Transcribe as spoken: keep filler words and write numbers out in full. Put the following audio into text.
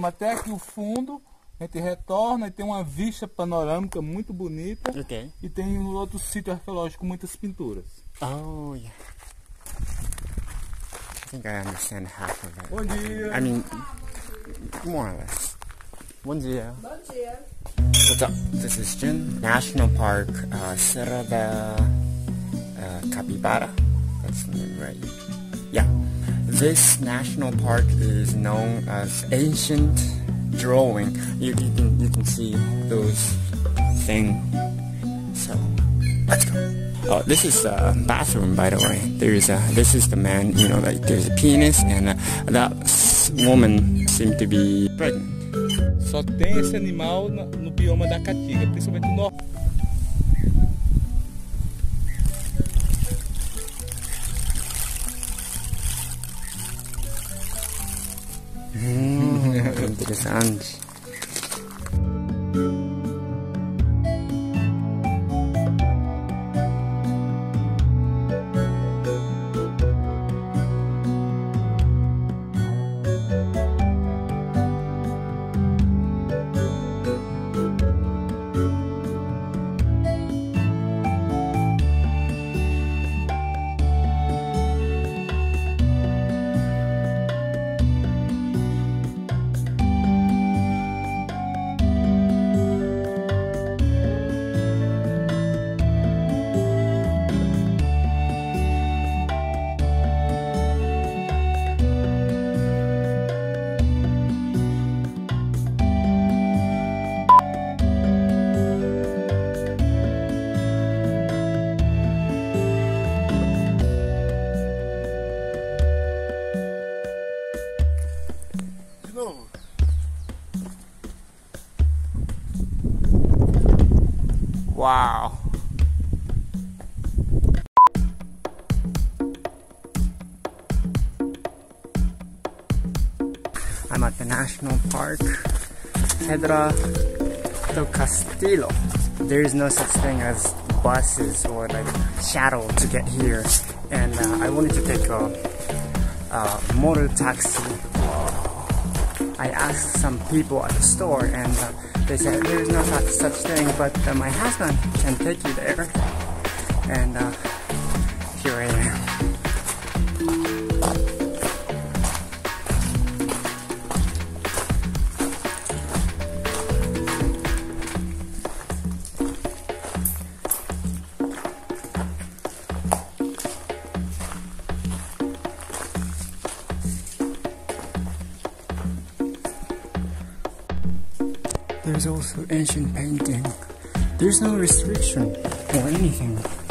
vamos até aqui o fundo, a gente retorna e tem uma vista panorâmica muito bonita. Okay. E tem um outro sítio arqueológico com muitas pinturas. Oh, yeah. I think I understand half of it. Bom dia. I mean, more or less. Bom dia. Bom dia. What's up? This is Jin. National Park, uh, Serra da uh, Capibara. That's the name, right? Yeah. This national park is known as Ancient Drawing. You, you can you can see those things. So let's go. Oh, this is the bathroom, by the way. There's a this is the man. You know, like there's a penis, and uh, that woman seemed to be pregnant. Só tem esse animal no, no bioma da Caatinga, principalmente no norte. Hum, interessante. Wow. I'm at the National Park, Pedra do Castillo. There is no such thing as buses or like shuttle to get here, and uh, I wanted to take a, a motor taxi. I asked some people at the store, and uh, they said there is no such, such thing, but uh, my husband can take you there, and uh, here I am. There's also ancient painting. There's no restriction or anything.